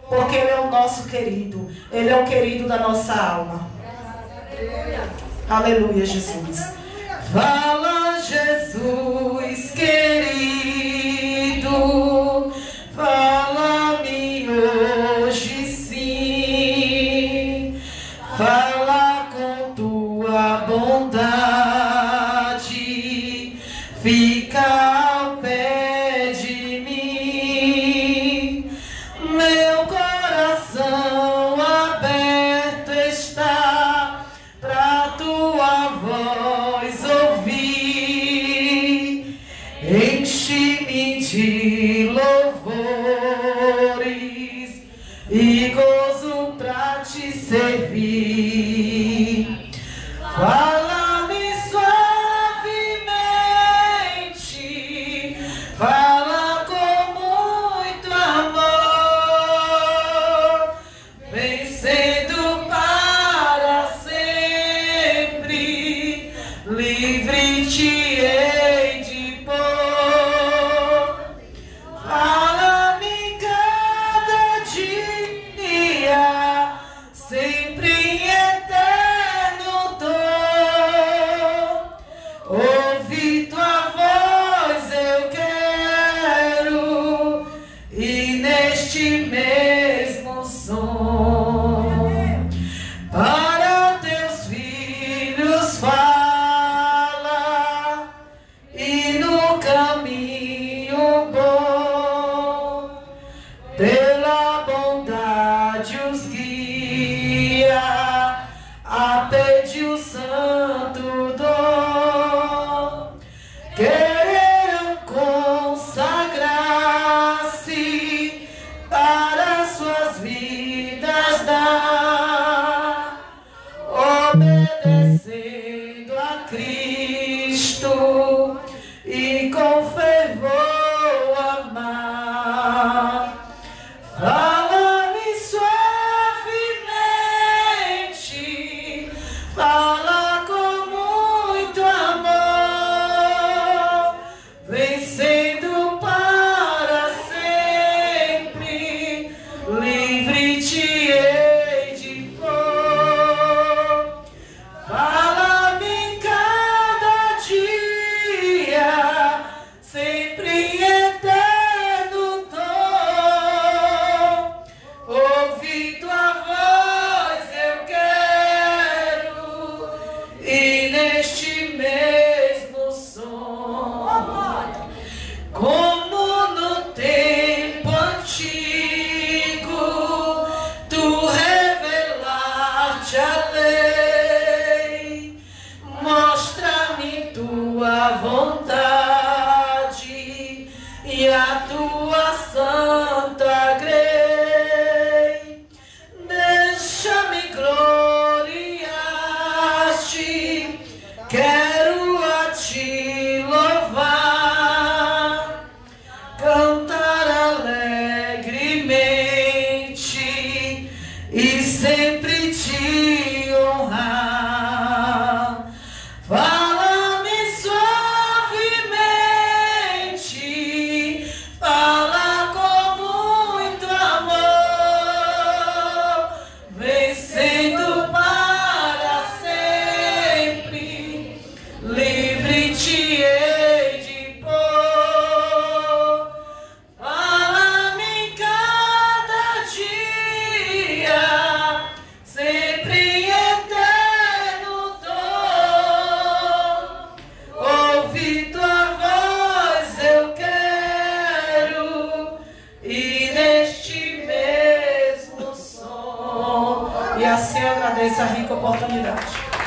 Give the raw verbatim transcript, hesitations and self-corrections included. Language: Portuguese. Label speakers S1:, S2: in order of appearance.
S1: porque Ele é o nosso querido. Ele é o querido da nossa alma. Aleluia, Jesus. Fala, Jesus querido, fala-me hoje sim, fala com tua bondade, fica ao pé de mim, meu coração aberto está pra tua voz ouvir, enche-me de louvores e gozo pra te servir. Fala-me suavemente, fala com muito amor, vencendo para sempre, livre te hei de pôr. Fala-me cada dia, sempre em eterno dor. Ouvi tua voz eu quero, e neste mesmo som para teus filhos fala, e no caminho bom pela bondade os guia, a pedir o santo dom. Queiram consagrar-se para suas vidas dar, obedecendo a Cristo e com fervor amar. Fala-me suavemente, fala com muito amor, vencendo para sempre, livre te hei de pôr. Fala-me cada dia, sempre em eterno dom. Ouvi tua voz eu quero, e neste mesmo som, como no tempo antigo, tu revelaste a lei. Mostra-me tua vontade e a tua santa grei. Deixa-me gloriar-te, quero a te louvar, cantar alegremente e sempre te honrar. Fala-me suavemente, fala com muito amor, vencendo para sempre, livre te hei de pôr. Fala-me cada dia, sempre em eterno dom. Ouvi tua voz eu quero, e neste mesmo som. E assim eu agradeço a rica oportunidade.